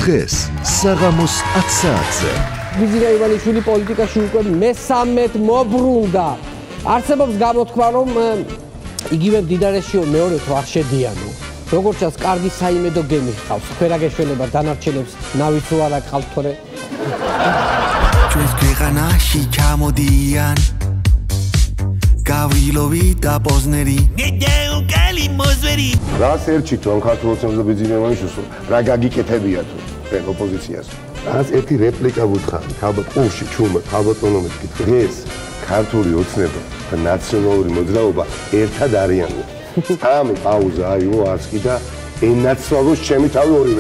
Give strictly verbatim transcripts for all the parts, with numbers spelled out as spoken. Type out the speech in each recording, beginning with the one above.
დღეს საღამოს ათ საათზე. ბიზნა ივანიშვილი პოლიტიკაში უკვე მესამედ მობრუნდა. არსებობს გამოთქმა, რომ იგივე მდიდარესიო მეორედ არ შედიანო. როგორც ჩანს, კარგი საიმედო გემი ჰყავს. ქვერაგეშველება დანარჩენებს ნავით რო არ აკყავთ თორე. ჩვენს ქვეყანაში ჩამოდიან გავრილოვი და პოზნერი. ნედეუკალი მოზვერი. რას ერჩით რომ ქართულოცნებს და ბიზნა ივანიშვილს რა გაგიკეთებია თუ ჩვენ ოპოზიციას. რას ერთი რეპლიკა ვუთხარი, ალბათ ყურში ჩუმად, ალბათ ონომეთ კითხე. დღეს ქართული ოცნება და ნაციონალური მოძრაობა ერთად არიან. სამი პაუზა აიღო არსკი და ენაცვალოს ჩემი თავი ორივე.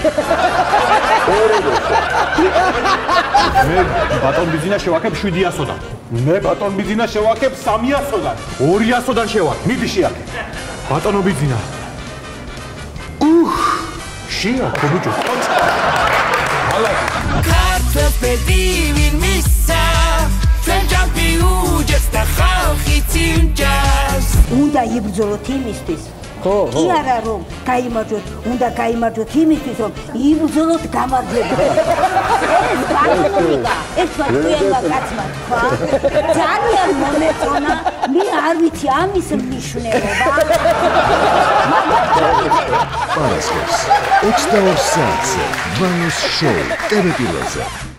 მე ბატონ ბიზნა შევაქებ შვიდიასოდან. მე ბატონ ბიზნა შევაქებ სამიასოდან. ორიასოდან შევაქებ. მიდი შეაქე. ბატონო ბიზნა. უჰ! შეაქე ბიჭო. ქართლს პედივინ მისა ჩვენ ჯამპი უჯეს და ხალხი წინჯას. უნდა იბრძოლოთ იმისთვის. ხო, ხო. კი არა რომ გაიმარჯვოთ, უნდა გაიმარჯვოთ იმისთვის რომ იბრძოლოთ გამარჯვებულად. ეს პოლიტიკა, ეს პარტიებმა კაცმა თქვა. ძალიან მომეწონა, მე არ ვიცი ამის მნიშვნელობა. პარასკევს ოცდაორ საათზე ვანოს შოუ ტელეპილოზე.